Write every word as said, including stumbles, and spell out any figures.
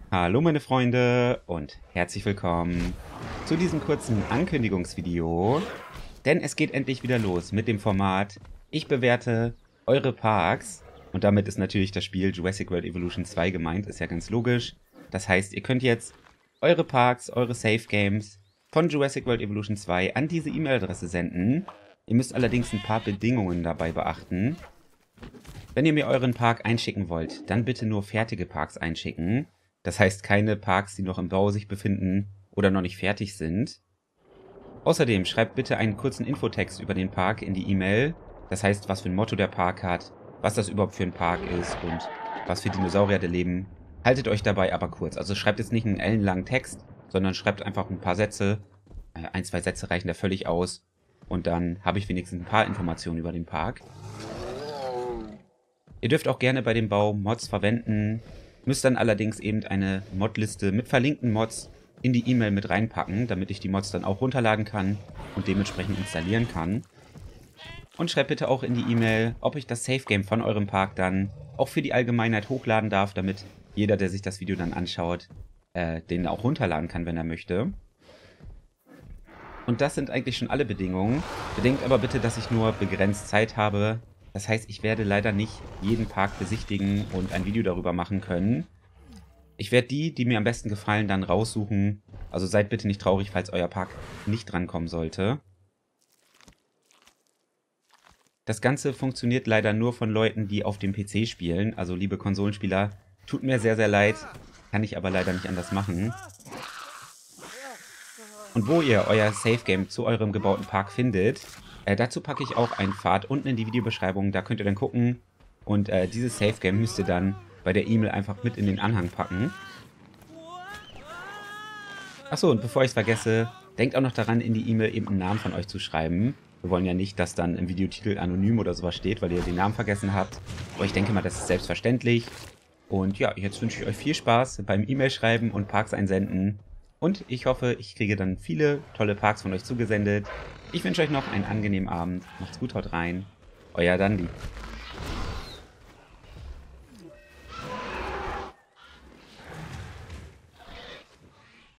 Hallo meine Freunde und herzlich willkommen zu diesem kurzen Ankündigungsvideo, denn es geht endlich wieder los mit dem Format Ich bewerte eure Parks und damit ist natürlich das Spiel Jurassic World Evolution zwei gemeint, ist ja ganz logisch. Das heißt, ihr könnt jetzt eure Parks, eure Save Games von Jurassic World Evolution zwei an diese E-Mail-Adresse senden. Ihr müsst allerdings ein paar Bedingungen dabei beachten. Wenn ihr mir euren Park einschicken wollt, dann bitte nur fertige Parks einschicken. Das heißt keine Parks, die noch im Bau sich befinden oder noch nicht fertig sind. Außerdem schreibt bitte einen kurzen Infotext über den Park in die E-Mail. Das heißt, was für ein Motto der Park hat, was das überhaupt für ein Park ist und was für Dinosaurier da leben. Haltet euch dabei aber kurz. Also schreibt jetzt nicht einen ellenlangen Text, sondern schreibt einfach ein paar Sätze. Ein, zwei Sätze reichen da völlig aus. Und dann habe ich wenigstens ein paar Informationen über den Park. Ihr dürft auch gerne bei dem Bau Mods verwenden, müsst dann allerdings eben eine Modliste mit verlinkten Mods in die E-Mail mit reinpacken, damit ich die Mods dann auch runterladen kann und dementsprechend installieren kann. Und schreibt bitte auch in die E-Mail, ob ich das Safe Game von eurem Park dann auch für die Allgemeinheit hochladen darf, damit jeder, der sich das Video dann anschaut, äh, den auch runterladen kann, wenn er möchte. Und das sind eigentlich schon alle Bedingungen. Bedenkt aber bitte, dass ich nur begrenzt Zeit habe. Das heißt, ich werde leider nicht jeden Park besichtigen und ein Video darüber machen können. Ich werde die, die mir am besten gefallen, dann raussuchen. Also seid bitte nicht traurig, falls euer Park nicht drankommen sollte. Das Ganze funktioniert leider nur von Leuten, die auf dem P C spielen. Also liebe Konsolenspieler, tut mir sehr, sehr leid. Kann ich aber leider nicht anders machen. Und wo ihr euer Safe Game zu eurem gebauten Park findet, äh, dazu packe ich auch einen Pfad unten in die Videobeschreibung, da könnt ihr dann gucken. Und äh, dieses Safe Game müsst ihr dann bei der E-Mail einfach mit in den Anhang packen. Achso, und bevor ich es vergesse, denkt auch noch daran, in die E-Mail eben einen Namen von euch zu schreiben. Wir wollen ja nicht, dass dann im Videotitel anonym oder sowas steht, weil ihr den Namen vergessen habt. Aber ich denke mal, das ist selbstverständlich. Und ja, jetzt wünsche ich euch viel Spaß beim E-Mail schreiben und Parks einsenden. Und ich hoffe, ich kriege dann viele tolle Parks von euch zugesendet. Ich wünsche euch noch einen angenehmen Abend. Macht's gut, haut rein. Euer Dandi.